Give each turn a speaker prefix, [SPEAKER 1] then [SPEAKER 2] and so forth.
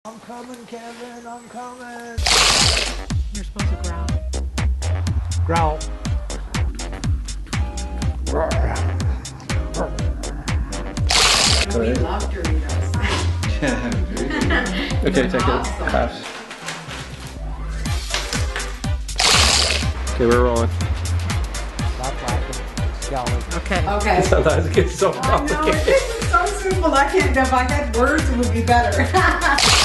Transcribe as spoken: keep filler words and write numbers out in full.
[SPEAKER 1] I'm coming, Kevin, I'm coming.
[SPEAKER 2] You're supposed to growl.
[SPEAKER 1] Growl.
[SPEAKER 2] We love Doritos.
[SPEAKER 3] Okay, take it. Pass. Okay, we're rolling.
[SPEAKER 1] Stop laughing. Scowling.
[SPEAKER 2] Okay.
[SPEAKER 4] Okay.
[SPEAKER 3] Sometimes it gets so
[SPEAKER 4] I know,
[SPEAKER 3] complicated.
[SPEAKER 4] it's so simple. I can't, if I had words, it would be better.